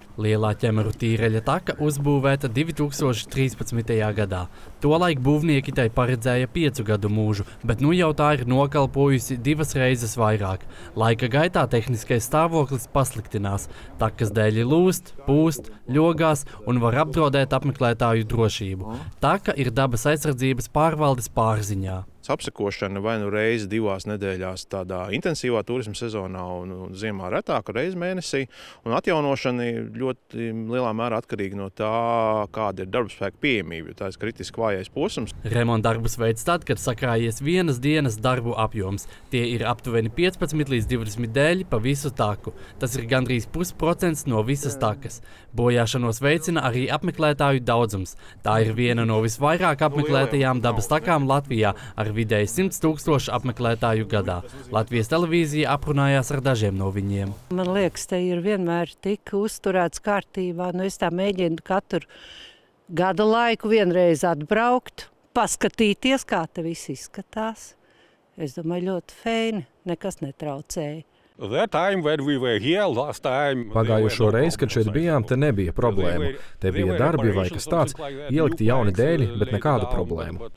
Lielā ķemeru tīreļa taka uzbūvēta 2013. gadā. Tolaik būvnieki tai paredzēja 5 gadu mūžu, bet nu jau tā ir nokalpojusi 2 reizes vairāk. Laika gaitā tehniskais stāvoklis pasliktinās. Takas dēļi lūst, pūst, ļogās un var apdraudēt apmeklētāju drošību. Taka ir dabas aizsardzības pārvaldes pārziņā. Apsekošana vai nu reizi 2 nedēļās tādā intensīvā turisma sezonā un ziemā retāk reizi mēnesī. Un atjaunošana ļoti lielā mērā atkarīga no tā, kāda ir darbspēka pieejamība, jo tā ir kritiski vājais posms. Remontdarbus veids tad, kad sakrājies vienas dienas darbu apjoms. Tie ir aptuveni 15 līdz 20 dēļi pa visu taku. Tas ir gandrīz 0,5% no visas takas. Bojāšanos veicina arī apmeklētāju daudzums. Tā ir viena no visvairāk apmeklētajām dabas takām Latvijā ar vidēji 100 000 apmeklētāju gadā. Latvijas televīzija aprunājās ar dažiem no viņiem. Man liekas, te ir vienmēr tik uzturēts kārtībā. Es tā mēģinu katru gada laiku vienreiz atbraukt, paskatīties, kā te viss izskatās. Es domāju, ļoti feini, nekas netraucēja. Pagājušo reizi, kad šeit bijām, te nebija problēmu. Te bija darbi vai kas tāds, ielikti jauni dēļi, bet nekādu problēmu.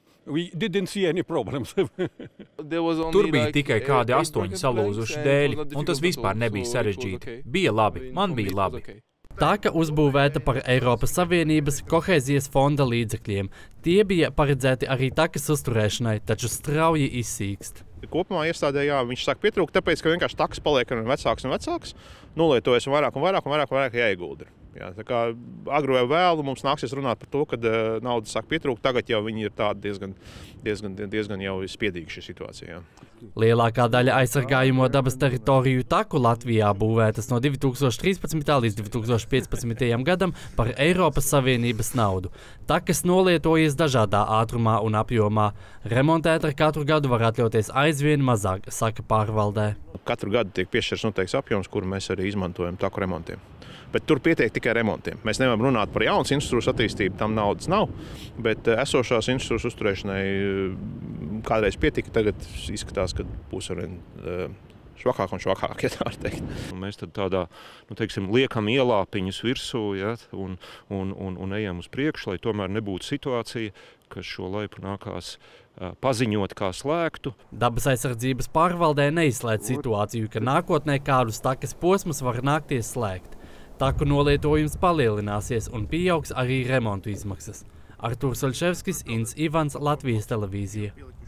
Tur bija tikai kādi 8 salūzuši dēļi, un tas vispār nebija sarežģīti. Bija labi, man bija labi. Taka uzbūvēta par Eiropas Savienības kohēzijas fonda līdzekļiem. Tie bija paredzēti arī takas uzturēšanai, taču strauji izsīkst. Kopumā iestādē viņš sāk pietrūkt, tāpēc, ka vienkārši takas paliek vecāks un vecāks, nolietojas vairāk jāiegulda. Tā kā agru vai vēlu mums nāksies runāt par to, kad nauda sāk pietrūkt, tagad jau viņi ir tādi diezgan jau spiedīgi šī situācija. Lielākā daļa aizsargājumo dabas teritoriju taku Latvijā būvētas no 2013. līdz 2015. gadam par Eiropas Savienības naudu. Takas nolietojas dažādā ātrumā un apjomā. Remontēt ar katru gadu var atļauties aizvien mazāk, saka pārvaldē. Katru gadu tiek piešķirts noteikts apjoms, kuru mēs arī izmantojam taku remontiem. Bet tur pietiek tikai remontiem. Mēs nevaram runāt par jaunas infrastruktūras attīstību, tam naudas nav, bet esošās infrastruktūras uzturēšanai kādreiz pietika, tagad izskatās, ka būs arvien švakāk un švakāk, ja tā var teikt. Mēs tad tādā, liekam ielāpiņus virsū, un ejam uz priekšu, lai tomēr nebūtu situācija, ka šo laipu nākās paziņot kā slēgtu. Dabas aizsardzības pārvaldē neizslēdz situāciju, ka nākotnē kādus takas posmus var nākties slēgt. Taku nolietojums palielināsies un pieaugs arī remontu izmaksas. Artūrs Olševskis, Inns Ivans, Latvijas televīzija.